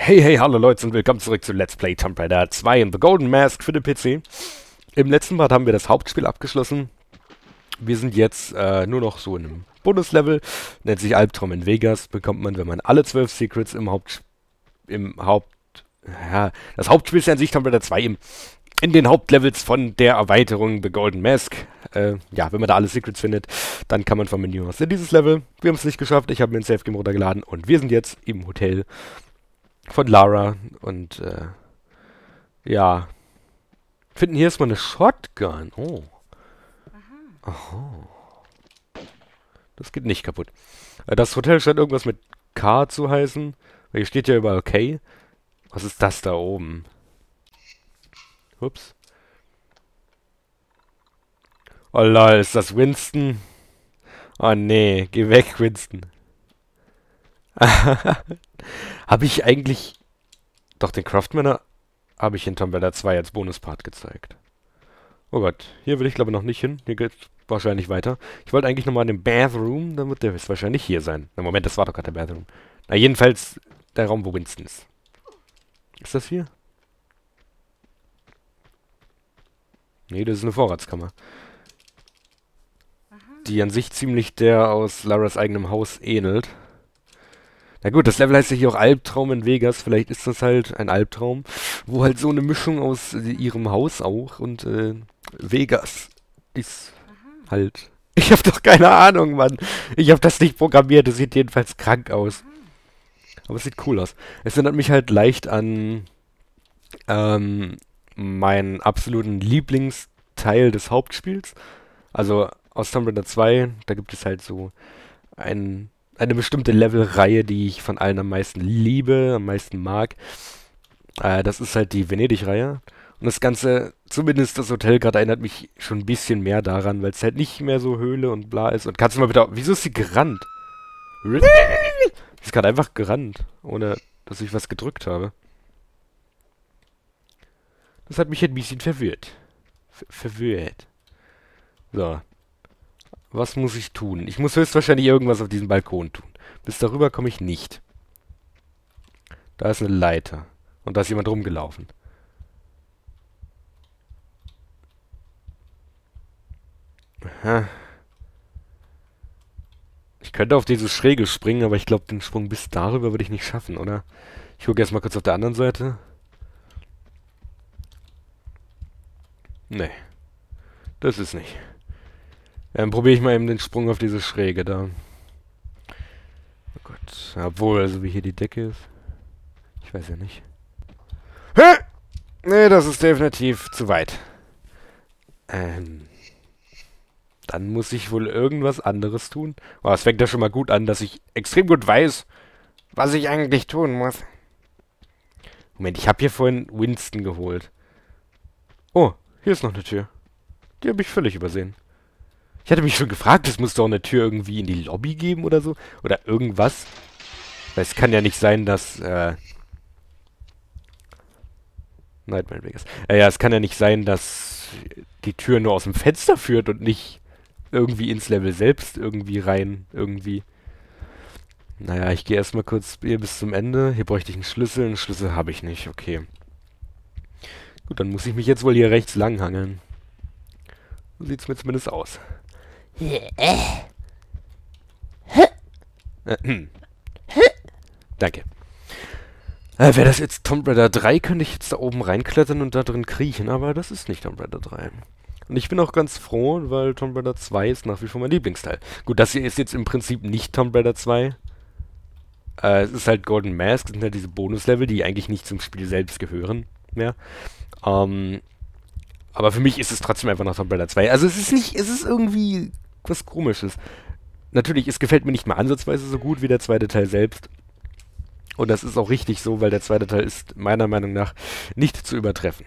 Hey, hey, hallo Leute und willkommen zurück zu Let's Play Tomb Raider 2 in The Golden Mask für den PC. Im letzten Part haben wir das Hauptspiel abgeschlossen. Wir sind jetzt nur noch so in einem Bonuslevel. Nennt sich Albtraum in Vegas. Bekommt man, wenn man alle 12 Secrets das Hauptspiel ist ja an sich Tomb Raider 2 in den Hauptlevels von der Erweiterung The Golden Mask. Ja, wenn man da alle Secrets findet, dann kann man vom Menü aus in dieses Level. Wir haben es nicht geschafft. Ich habe mir ein Safe Game runtergeladen und wir sind jetzt im Hotel von Lara und ja, finden hier erstmal eine Shotgun. Oh. Aha. Das geht nicht kaputt. Das Hotel scheint irgendwas mit K zu heißen. Hier steht ja überall K. Was ist das da oben? Ups. Oh lol, ist das Winston? Oh nee, geh weg, Winston. Habe ich eigentlich... Doch, den Craftmanner habe ich in Tomb Raider 2 als Bonuspart gezeigt. Oh Gott, hier will ich glaube noch nicht hin. Hier geht wahrscheinlich weiter. Ich wollte eigentlich nochmal in den Bathroom, dann wird der wahrscheinlich hier sein. Na Moment, das war doch gerade der Bathroom. Na jedenfalls der Raum, wo Winston ist. Ist das hier? Nee, das ist eine Vorratskammer. Die an sich ziemlich der aus Laras eigenem Haus ähnelt. Na gut, das Level heißt ja hier auch Albtraum in Vegas. Vielleicht ist das halt ein Albtraum, wo halt so eine Mischung aus ihrem Haus auch und Vegas ist halt... Ich hab doch keine Ahnung, Mann. Ich hab das nicht programmiert. Das sieht jedenfalls krank aus. Aber es sieht cool aus. Es erinnert mich halt leicht an meinen absoluten Lieblingsteil des Hauptspiels. Also aus Tomb Raider 2, da gibt es halt so eine bestimmte Levelreihe, die ich von allen am meisten liebe, am meisten mag. Das ist halt die Venedig-Reihe. Und das Ganze, zumindest das Hotel gerade, erinnert mich schon ein bisschen mehr daran, weil es halt nicht mehr so Höhle und bla ist. Und kannst du mal bitte... Wieso ist sie gerannt? Sie ist gerade einfach gerannt, ohne dass ich was gedrückt habe. Das hat mich ein bisschen verwirrt. Verwirrt. So. Was muss ich tun? Ich muss höchstwahrscheinlich irgendwas auf diesem Balkon tun. Bis darüber komme ich nicht. Da ist eine Leiter. Und da ist jemand rumgelaufen. Aha. Ich könnte auf diese Schräge springen, aber ich glaube, den Sprung bis darüber würde ich nicht schaffen, oder? Ich gucke erstmal kurz auf der anderen Seite. Nee. Das ist nicht. Dann probiere ich mal eben den Sprung auf diese Schräge da. Oh Gott. Obwohl, also wie hier die Decke ist. Ich weiß ja nicht. Hä? Nee, das ist definitiv zu weit. Dann muss ich wohl irgendwas anderes tun. Oh, es fängt ja schon mal gut an, dass ich extrem gut weiß, was ich eigentlich tun muss. Moment, ich habe hier vorhin Winston geholt. Oh, hier ist noch eine Tür. Die habe ich völlig übersehen. Ich hatte mich schon gefragt, es muss doch eine Tür irgendwie in die Lobby geben oder so. Oder irgendwas. Weil es kann ja nicht sein, dass, Nightmare in Vegas. Ja, es kann ja nicht sein, dass die Tür nur aus dem Fenster führt und nicht irgendwie ins Level selbst irgendwie rein. Irgendwie. Naja, ich gehe erstmal kurz hier bis zum Ende. Hier bräuchte ich einen Schlüssel. Einen Schlüssel habe ich nicht. Okay. Gut, dann muss ich mich jetzt wohl hier rechts lang hangeln. So sieht es mir zumindest aus. Danke. Wäre das jetzt Tomb Raider 3, könnte ich jetzt da oben reinklettern und da drin kriechen, aber das ist nicht Tomb Raider 3. Und ich bin auch ganz froh, weil Tomb Raider 2 ist nach wie vor mein Lieblingsteil. Gut, das hier ist jetzt im Prinzip nicht Tomb Raider 2. Es ist halt Golden Mask, das sind halt diese Bonuslevel, die eigentlich nicht zum Spiel selbst gehören mehr. Aber für mich ist es trotzdem einfach noch Tomb Raider 2. Also es ist irgendwie was Komisches. Natürlich, es gefällt mir nicht mal ansatzweise so gut wie der zweite Teil selbst. Und das ist auch richtig so, weil der zweite Teil ist meiner Meinung nach nicht zu übertreffen.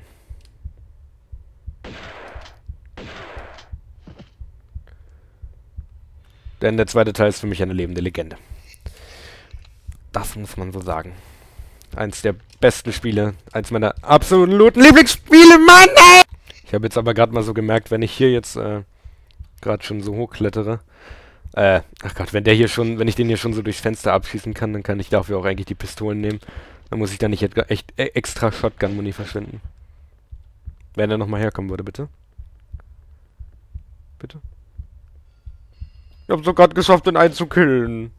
Denn der zweite Teil ist für mich eine lebende Legende. Das muss man so sagen. Eins der besten Spiele, eins meiner absoluten Lieblingsspiele, Mann, ey! Ich habe jetzt aber gerade mal so gemerkt, wenn ich hier jetzt gerade schon so hochklettere, ach Gott, wenn ich den hier schon so durchs Fenster abschießen kann, dann kann ich dafür auch eigentlich die Pistolen nehmen. Dann muss ich da nicht echt extra Shotgun-Muni verschwenden. Wenn er nochmal herkommen würde, bitte. Bitte. Ich hab's doch gerade geschafft, den einen zu killen.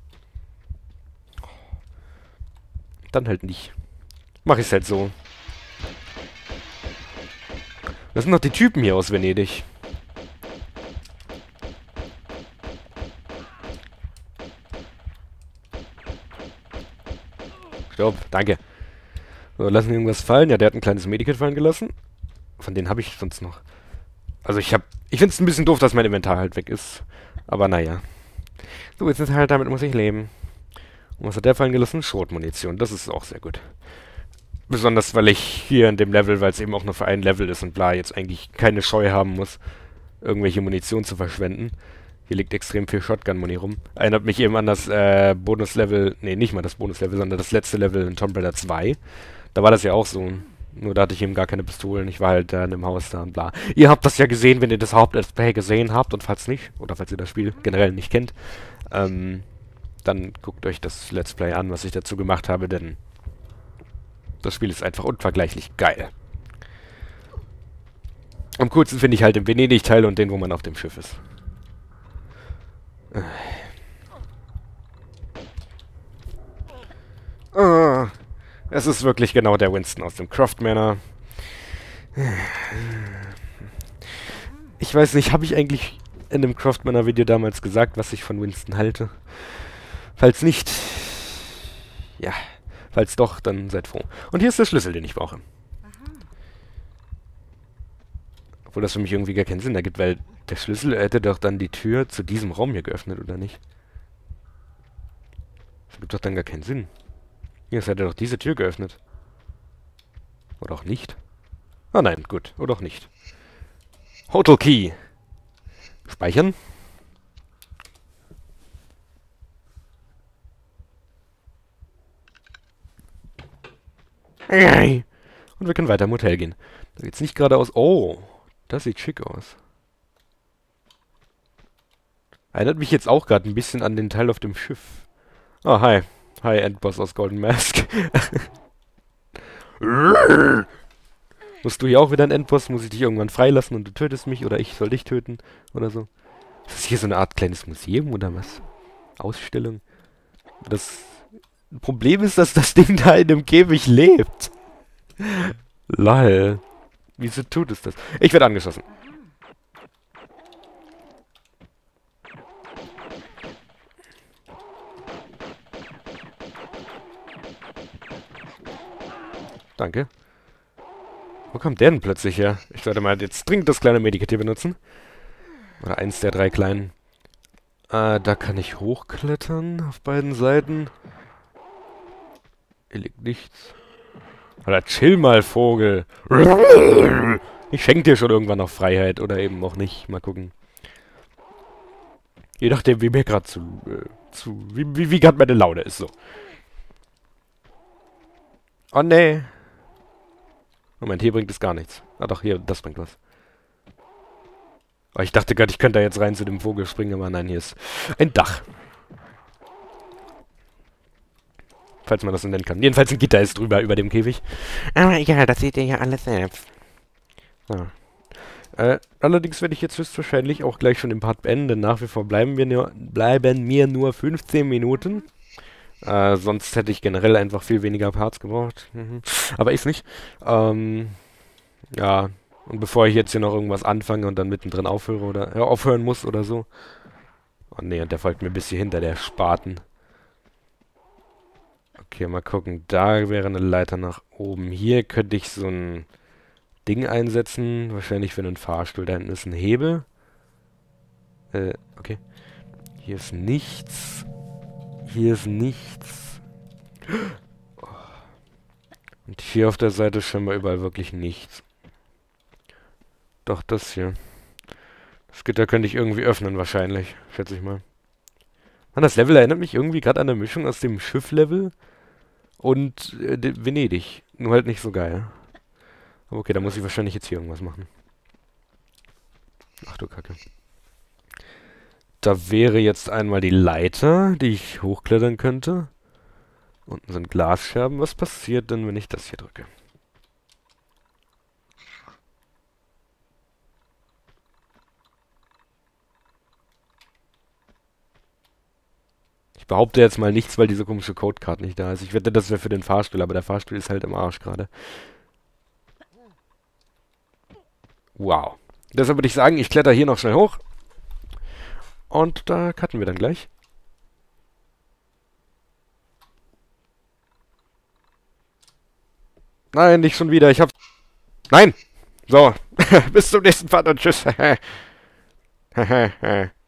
Dann halt nicht. Mach ich's halt so. Das sind noch die Typen hier aus Venedig. Stopp, danke. So, lassen wir irgendwas fallen. Ja, der hat ein kleines Medikit fallen gelassen. Von denen habe ich sonst noch. Also ich finde es ein bisschen doof, dass mein Inventar halt weg ist. Aber naja. So, jetzt ist halt, damit muss ich leben. Und was hat der fallen gelassen? Schrotmunition. Das ist auch sehr gut. Besonders, weil ich hier in dem Level, weil es eben auch nur für ein Level ist und bla, jetzt eigentlich keine Scheu haben muss, irgendwelche Munition zu verschwenden. Hier liegt extrem viel Shotgun-Muni rum. Erinnert mich eben an das Bonuslevel, nee, nicht mal das Bonuslevel, sondern das letzte Level in Tomb Raider 2. Da war das ja auch so. Nur da hatte ich eben gar keine Pistolen. Ich war halt da in dem Haus da und bla. Ihr habt das ja gesehen, wenn ihr das Haupt-Let's Play gesehen habt. Und falls nicht, oder falls ihr das Spiel generell nicht kennt, dann guckt euch das Let's Play an, was ich dazu gemacht habe, denn das Spiel ist einfach unvergleichlich geil. Am coolsten finde ich halt den Venedig-Teil und den, wo man auf dem Schiff ist. Es ist wirklich genau der Winston aus dem Croft Manor. Ich weiß nicht, habe ich eigentlich in dem Croft Manor Video damals gesagt, was ich von Winston halte? Falls nicht, ja, falls doch, dann seid froh. Und hier ist der Schlüssel, den ich brauche. Obwohl das für mich irgendwie gar keinen Sinn ergibt, weil der Schlüssel hätte doch dann die Tür zu diesem Raum hier geöffnet, oder nicht? Das ergibt doch dann gar keinen Sinn. Jetzt hätte er doch diese Tür geöffnet. Oder auch nicht? Ah nein, gut. Oder auch nicht. Hotel Key. Speichern. Und wir können weiter im Hotel gehen. Da geht's nicht geradeaus. Oh, das sieht schick aus. Erinnert mich jetzt auch gerade ein bisschen an den Teil auf dem Schiff. Ah, hi. Hi, Endboss aus Golden Mask. Musst du hier auch wieder ein Endboss? Muss ich dich irgendwann freilassen und du tötest mich? Oder ich soll dich töten? Oder so. Ist das hier so eine Art kleines Museum oder was? Ausstellung? Das Problem ist, dass das Ding da in dem Käfig lebt. Lol. Wieso tut es das? Ich werde angeschossen. Danke. Wo kommt der denn plötzlich her? Ich sollte mal jetzt dringend das kleine Medikit hier benutzen. Oder eins der drei kleinen. Da kann ich hochklettern auf beiden Seiten. Hier liegt nichts. Oder chill mal, Vogel. Ich schenke dir schon irgendwann noch Freiheit. Oder eben auch nicht. Mal gucken. Je nachdem, wie mir gerade wie gerade meine Laune ist, so. Oh, nee. Moment, hier bringt es gar nichts. Ah doch, hier, das bringt was. Oh, ich dachte gerade, ich könnte da jetzt rein zu dem Vogel springen, aber nein, hier ist ein Dach. Falls man das so nennen kann. Jedenfalls ein Gitter ist drüber, über dem Käfig. Aber egal, das seht ihr ja alles selbst. So. Allerdings werde ich jetzt höchstwahrscheinlich auch gleich schon den Part beenden, denn nach wie vor bleiben mir nur 15 Minuten. Sonst hätte ich generell einfach viel weniger Parts gebraucht. Aber ist nicht. Ja, und bevor ich jetzt hier noch irgendwas anfange und dann mittendrin aufhöre oder aufhören muss oder so. Oh ne, und der folgt mir bis hier hinter, der Spaten. Okay, mal gucken. Da wäre eine Leiter nach oben. Hier könnte ich so ein Ding einsetzen. Wahrscheinlich für einen Fahrstuhl. Da hinten ist ein Hebel. Okay. Hier ist nichts. Hier ist nichts. Und hier auf der Seite scheinbar überall wirklich nichts. Doch, das hier. Das Gitter könnte ich irgendwie öffnen, wahrscheinlich. Schätze ich mal. Mann, das Level erinnert mich irgendwie gerade an eine Mischung aus dem Schiff-Level und Venedig. Nur halt nicht so geil. Aber okay, da muss ich wahrscheinlich jetzt hier irgendwas machen. Ach du Kacke. Da wäre jetzt einmal die Leiter, die ich hochklettern könnte. Unten sind Glasscherben. Was passiert denn, wenn ich das hier drücke? Ich behaupte jetzt mal nichts, weil diese komische Codecard nicht da ist. Ich wette, das wäre für den Fahrstuhl, aber der Fahrstuhl ist halt im Arsch gerade. Wow. Deshalb würde ich sagen, ich kletter hier noch schnell hoch. Und da cutten wir dann gleich. Nein, nicht schon wieder. Ich hab's... Nein! So. Bis zum nächsten Part und tschüss.